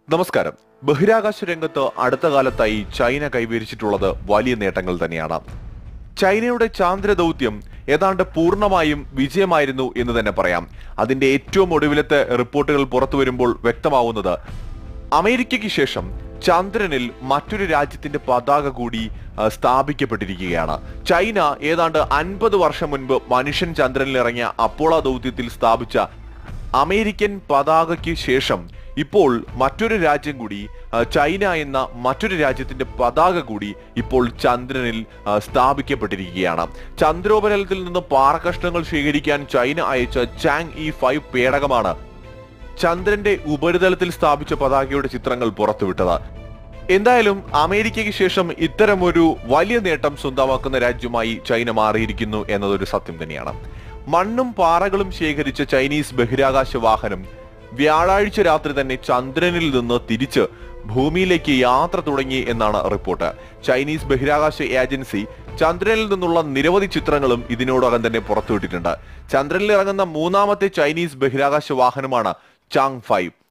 നമസ്കാരം. ബഹിരാകാശ രംഗത്ത് അടുത്ത കാലത്തായി ചൈന കൈവരിച്ചിട്ടുള്ളത് വലിയ നേട്ടങ്ങൾ തന്നെയാണ്. ചൈനയുടെ ചാന്ദ്ര ദൗത്യം ഏതാണ്ട് പൂർണ്ണമായും വിജയമായിരുന്നു എന്ന് തന്നെ പറയാം. അതിന്റെ ഏറ്റവും ഒടുവിലത്തെ റിപ്പോർട്ടുകൾ പുറത്തു വരുമ്പോൾ വ്യക്തമാവുന്നത് അമേരിക്കയ്ക്ക് ശേഷം ചന്ദ്രനിൽ മറ്റൊരു രാജ്യത്തിന്റെ പതാക കൂടി സ്ഥാപിക്കപ്പെട്ടിരിക്കുകയാണ്. ചൈന ഏതാണ്ട് 50 വർഷം മുൻപ് മനുഷ്യൻ ചന്ദ്രനിൽ ഇറങ്ങിയ അപ്പോളോ ദൗത്യത്തിൽ സ്ഥാപിച്ച അമേരിക്കൻ പതാകയ്ക്ക് ശേഷം ഇപ്പോൾ മറ്റൊരു രാജ്യം കൂടി, ചൈന എന്ന മറ്റൊരു രാജ്യത്തിന്റെ പതാക കൂടി ഇപ്പോൾ ചന്ദ്രനിൽ സ്ഥാപിക്കപ്പെട്ടിരിക്കുകയാണ്. ചന്ദ്രോപരിതലത്തിൽ നിന്ന് പാറക്കഷ്ണങ്ങൾ ശേഖരിക്കാൻ ചൈന അയച്ച ചാങ്-ഇ-5 പേടകമാണ് ചന്ദ്രന്റെ ഉപരിതലത്തിൽ സ്ഥാപിച്ച പതാകയുടെ ചിത്രങ്ങൾ പുറത്തുവിട്ടത്. എന്തായാലും അമേരിക്കയ്ക്ക് ശേഷം ഇത്തരമൊരു വലിയ നേട്ടം സ്വന്തമാക്കുന്ന രാജ്യമായി ചൈന മാറിയിരിക്കുന്നു എന്നതൊരു സത്യം തന്നെയാണ്. മണ്ണും പാറകളും ശേഖരിച്ച ചൈനീസ് ബഹിരാകാശ വാഹനം വ്യാഴാഴ്ച രാത്രി തന്നെ ചന്ദ്രനിൽ നിന്ന് തിരിച്ച് ഭൂമിയിലേക്ക് യാത്ര തുടങ്ങി എന്നാണ് റിപ്പോർട്ട്. ചൈനീസ് ബഹിരാകാശ ഏജൻസി ചന്ദ്രനിൽ നിന്നുള്ള നിരവധി ചിത്രങ്ങളും ഇതിനോടകം തന്നെ പുറത്തുവിട്ടിട്ടുണ്ട്. ചന്ദ്രനിൽ ഇറങ്ങുന്ന മൂന്നാമത്തെ ചൈനീസ് ബഹിരാകാശ വാഹനമാണ് ചാങ്-5.